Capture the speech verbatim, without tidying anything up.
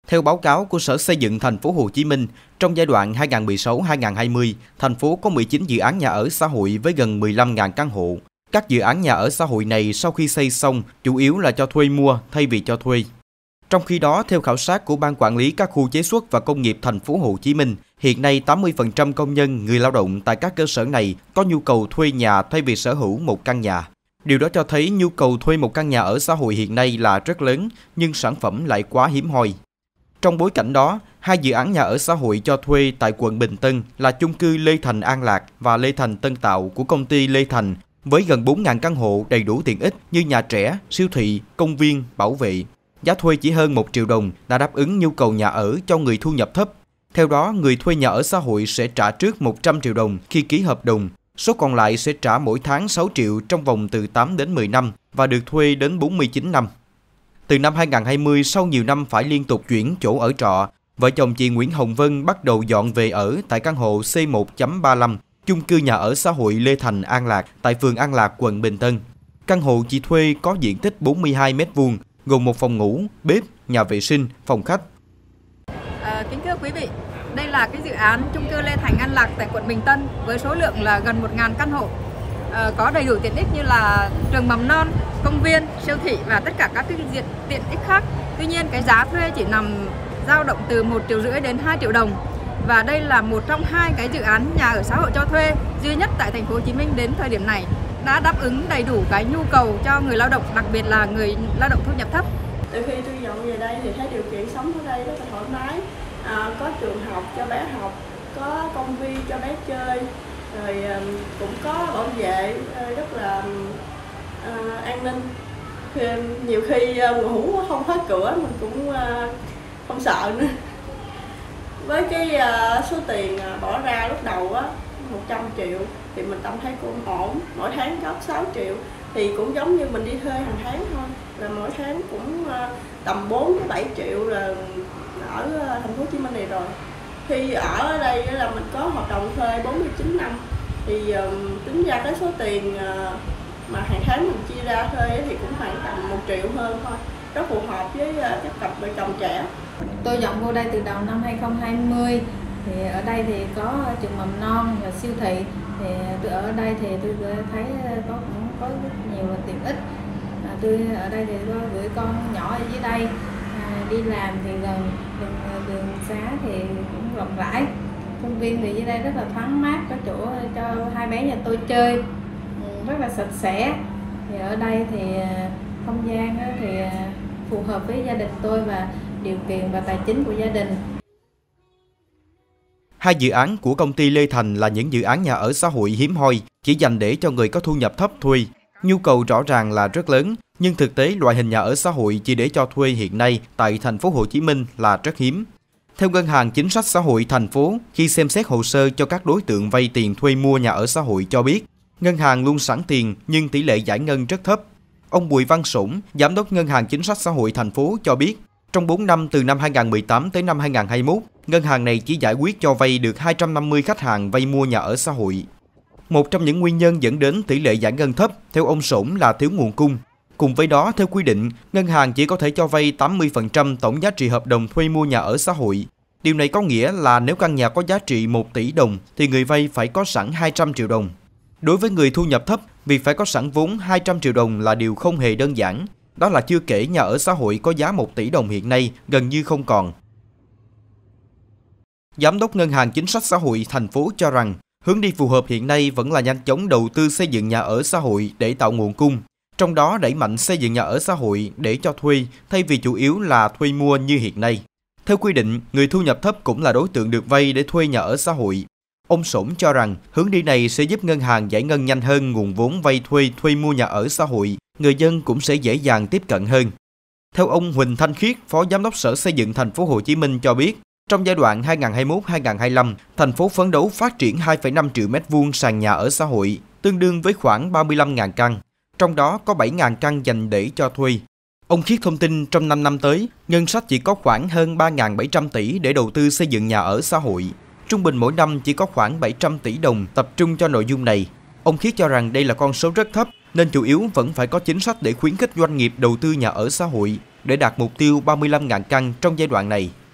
Theo báo cáo của Sở Xây dựng Thành phố Hồ Chí Minh, trong giai đoạn hai nghìn không trăm mười sáu đến hai nghìn không trăm hai mươi, thành phố có mười chín dự án nhà ở xã hội với gần mười lăm nghìn căn hộ. Các dự án nhà ở xã hội này sau khi xây xong chủ yếu là cho thuê mua thay vì cho thuê. Trong khi đó, theo khảo sát của Ban Quản lý các khu chế xuất và công nghiệp Thành phố Hồ Chí Minh, hiện nay tám mươi phần trăm công nhân, người lao động tại các cơ sở này có nhu cầu thuê nhà thay vì sở hữu một căn nhà. Điều đó cho thấy nhu cầu thuê một căn nhà ở xã hội hiện nay là rất lớn, nhưng sản phẩm lại quá hiếm hoi. Trong bối cảnh đó, hai dự án nhà ở xã hội cho thuê tại quận Bình Tân là chung cư Lê Thành An Lạc và Lê Thành Tân Tạo của công ty Lê Thành với gần bốn nghìn căn hộ đầy đủ tiện ích như nhà trẻ, siêu thị, công viên, bảo vệ. Giá thuê chỉ hơn một triệu đồng đã đáp ứng nhu cầu nhà ở cho người thu nhập thấp. Theo đó, người thuê nhà ở xã hội sẽ trả trước một trăm triệu đồng khi ký hợp đồng, số còn lại sẽ trả mỗi tháng sáu triệu trong vòng từ tám đến mười năm và được thuê đến bốn mươi chín năm. Từ năm hai nghìn không trăm hai mươi, sau nhiều năm phải liên tục chuyển chỗ ở trọ, vợ chồng chị Nguyễn Hồng Vân bắt đầu dọn về ở tại căn hộ C một chấm ba lăm, chung cư nhà ở xã hội Lê Thành An Lạc tại phường An Lạc, quận Bình Tân. Căn hộ chị thuê có diện tích bốn mươi hai mét vuông, gồm một phòng ngủ, bếp, nhà vệ sinh, phòng khách. À, kính thưa quý vị, đây là cái dự án chung cư Lê Thành An Lạc tại quận Bình Tân với số lượng là gần một nghìn căn hộ. À, có đầy đủ tiện ích như là trường mầm non, công viên, siêu thị và tất cả các cái diện tiện ích khác. Tuy nhiên cái giá thuê chỉ nằm dao động từ một triệu rưỡi đến hai triệu đồng. Và đây là một trong hai cái dự án nhà ở xã hội cho thuê duy nhất tại Thành phố Hồ Chí Minh đến thời điểm này, đã đáp ứng đầy đủ cái nhu cầu cho người lao động, đặc biệt là người lao động thu nhập thấp. Từ khi tôi dọn về đây thì thấy điều kiện sống ở đây rất là thoải mái, à, có trường học cho bé học, có công viên cho bé chơi, rồi cũng có bảo vệ rất là à, an ninh. Khi, nhiều khi ngủ không khóa cửa mình cũng à, không sợ nữa. Với cái à, số tiền bỏ ra lúc đầu á, một trăm triệu thì mình cảm thấy cũng ổn, mỗi tháng góp sáu triệu thì cũng giống như mình đi thuê hàng tháng thôi, là mỗi tháng cũng tầm bốn đến bảy triệu là ở Thành phố Hồ Chí Minh này rồi. Khi ở đây là mình có hợp đồng thuê bốn mươi chín năm thì tính ra cái số tiền mà hàng tháng mình chia ra thuê thì cũng khoảng tầm một triệu hơn thôi, rất phù hợp với các cặp vợ chồng trẻ. Tôi dọn vô đây từ đầu năm hai nghìn không trăm hai mươi. Thì ở đây thì có trường mầm non và siêu thị, thì tôi ở đây thì tôi thấy có cũng có rất nhiều tiện ích. À, tôi ở đây thì có gửi con nhỏ ở dưới đây, à, đi làm thì gần đường, đường xá thì cũng rộng rãi, công viên thì dưới đây rất là thoáng mát, có chỗ cho hai bé nhà tôi chơi, rất là sạch sẽ. Thì ở đây thì không gian thì phù hợp với gia đình tôi và điều kiện và tài chính của gia đình. Hai dự án của công ty Lê Thành là những dự án nhà ở xã hội hiếm hoi, chỉ dành để cho người có thu nhập thấp thuê. Nhu cầu rõ ràng là rất lớn, nhưng thực tế loại hình nhà ở xã hội chỉ để cho thuê hiện nay tại Thành phố Hồ Chí Minh là rất hiếm. Theo Ngân hàng Chính sách Xã hội thành phố, khi xem xét hồ sơ cho các đối tượng vay tiền thuê mua nhà ở xã hội cho biết, ngân hàng luôn sẵn tiền nhưng tỷ lệ giải ngân rất thấp. Ông Bùi Văn Sủng, Giám đốc Ngân hàng Chính sách Xã hội thành phố cho biết, trong bốn năm từ năm hai nghìn không trăm mười tám tới năm hai nghìn không trăm hai mươi mốt, ngân hàng này chỉ giải quyết cho vay được hai trăm năm mươi khách hàng vay mua nhà ở xã hội. Một trong những nguyên nhân dẫn đến tỷ lệ giải ngân thấp, theo ông Sủng là thiếu nguồn cung. Cùng với đó, theo quy định, ngân hàng chỉ có thể cho vay tám mươi phần trăm tổng giá trị hợp đồng thuê mua nhà ở xã hội. Điều này có nghĩa là nếu căn nhà có giá trị một tỷ đồng thì người vay phải có sẵn hai trăm triệu đồng. Đối với người thu nhập thấp, việc phải có sẵn vốn hai trăm triệu đồng là điều không hề đơn giản. Đó là chưa kể nhà ở xã hội có giá một tỷ đồng hiện nay gần như không còn. Giám đốc Ngân hàng Chính sách Xã hội thành phố cho rằng, hướng đi phù hợp hiện nay vẫn là nhanh chóng đầu tư xây dựng nhà ở xã hội để tạo nguồn cung, trong đó đẩy mạnh xây dựng nhà ở xã hội để cho thuê thay vì chủ yếu là thuê mua như hiện nay. Theo quy định, người thu nhập thấp cũng là đối tượng được vay để thuê nhà ở xã hội. Ông Sủng cho rằng hướng đi này sẽ giúp ngân hàng giải ngân nhanh hơn nguồn vốn vay thuê thuê mua nhà ở xã hội, người dân cũng sẽ dễ dàng tiếp cận hơn. Theo ông Huỳnh Thanh Khiết, Phó Giám đốc Sở Xây dựng Thành phố Hồ Chí Minh cho biết, trong giai đoạn hai nghìn không trăm hai mươi mốt đến hai nghìn không trăm hai mươi lăm, thành phố phấn đấu phát triển hai phẩy năm triệu mét vuông sàn nhà ở xã hội, tương đương với khoảng ba mươi lăm nghìn căn, trong đó có bảy nghìn căn dành để cho thuê. Ông Khiết thông tin trong năm năm tới, ngân sách chỉ có khoảng hơn ba nghìn bảy trăm tỷ để đầu tư xây dựng nhà ở xã hội. Trung bình mỗi năm chỉ có khoảng bảy trăm tỷ đồng tập trung cho nội dung này. Ông Khiết cho rằng đây là con số rất thấp, nên chủ yếu vẫn phải có chính sách để khuyến khích doanh nghiệp đầu tư nhà ở xã hội, để đạt mục tiêu ba mươi lăm nghìn căn trong giai đoạn này.